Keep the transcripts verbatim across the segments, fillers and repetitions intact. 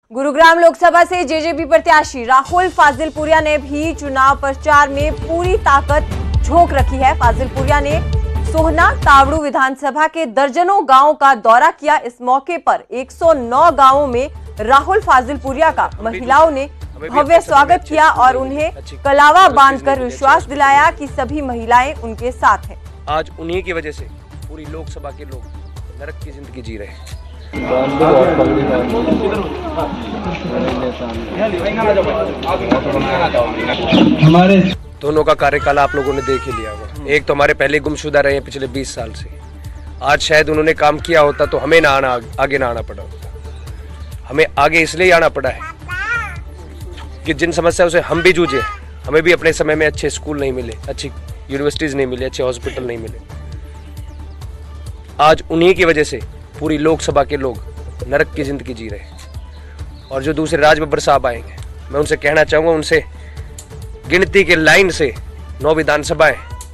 गुरुग्राम लोकसभा से जेजेपी प्रत्याशी राहुल फाजिलपुरिया ने भी चुनाव प्रचार में पूरी ताकत झोंक रखी है। फाजिलपुरिया ने सोहना तावड़ू विधानसभा के दर्जनों गांवों का दौरा किया। इस मौके पर एक सौ नौ गांवों में राहुल फाजिलपुरिया का महिलाओं ने भव्य स्वागत किया और उन्हें कलावा बांधकर विश्वास दिलाया कि सभी महिलाएं उनके साथ हैं। आज उन्हीं की वजह से पूरी लोकसभा के लोग नरक की जिंदगी जी रहे हैं। हमारे दोनों का कार्यकाल आप लोगों ने देख ही लिया होगा। एक तो हमारे पहले गुमशुदा रहे हैं पिछले बीस साल से। आज शायद उन्होंने काम किया होता तो हमें ना आना आगे ना आना पड़ा होता। हमें आगे इसलिए आना पड़ा है कि जिन समस्याओं से हम भी जूझे, हमें भी अपने समय में अच्छे स्कूल नहीं मिले, अच्छी यूनिवर्सिटीज नहीं मिले, अच्छे हॉस्पिटल नहीं मिले। आज उन्हीं की वजह से पूरी लोकसभा के लोग नरक की जिंदगी जी रहे हैं। और जो दूसरे राज बब्बर साहब आएंगे, मैं उनसे कहना चाहूंगा, उनसे गिनती के लाइन से नौ विधानसभाएं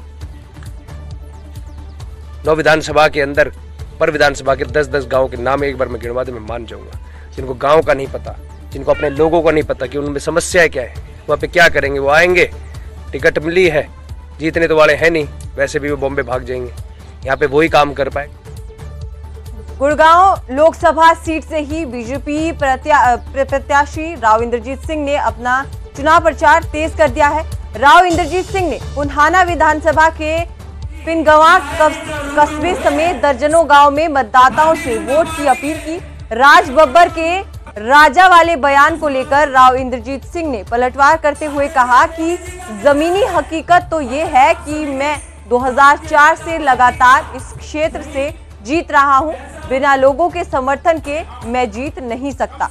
नौ विधानसभा के अंदर पर विधानसभा के दस दस गांवों के नाम एक बार मैं गिनवा दे, मैं मान जाऊंगा। जिनको गांव का नहीं पता, जिनको अपने लोगों का नहीं पता कि उनमें समस्या क्या है, वहाँ पे क्या करेंगे, वो आएंगे, टिकट मिली है, जीतने तो वाले हैं नहीं, वैसे भी वो बॉम्बे भाग जाएंगे, यहाँ पे वही काम कर पाए। गुड़गांव लोकसभा सीट से ही बीजेपी प्रत्या, प्रत्याशी राव इंद्रजीत सिंह ने अपना चुनाव प्रचार तेज कर दिया है। राव इंद्रजीत सिंह ने पुन्हाना विधानसभा के पिनगवा कस्बे समेत दर्जनों गांव में मतदाताओं से वोट की अपील की। राज बब्बर के राजा वाले बयान को लेकर राव इंद्रजीत सिंह ने पलटवार करते हुए कहा कि जमीनी हकीकत तो ये है कि मैं दो हज़ार चार से लगातार इस क्षेत्र से जीत रहा हूं। बिना लोगों के समर्थन के मैं जीत नहीं सकता।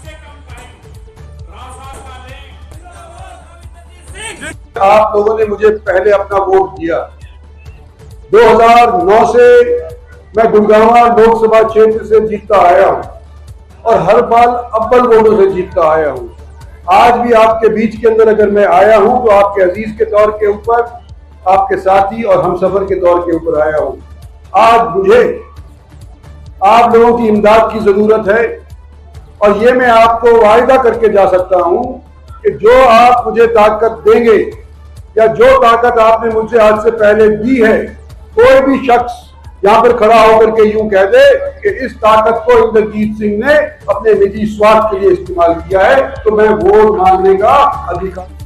आप लोगों ने मुझे पहले अपना वोट दिया। दो हज़ार नौ से मैं गुड़गांव लोकसभा क्षेत्र से जीतता आया हूं और हर बार अव्वल वोटों से जीतता आया हूं। आज भी आपके बीच के अंदर अगर मैं आया हूं तो आपके अजीज के तौर के ऊपर, आपके साथी और हमसफर के तौर के ऊपर आया हूं। आज मुझे आप लोगों की इमदाद की जरूरत है और ये मैं आपको वायदा करके जा सकता हूं कि जो आप मुझे ताकत देंगे या जो ताकत आपने मुझसे आज से पहले दी है, कोई भी शख्स यहां पर खड़ा होकर के यूं कह दे कि इस ताकत को इंद्रजीत सिंह ने अपने निजी स्वार्थ के लिए इस्तेमाल किया है, तो मैं वोट मांगने का अधिकार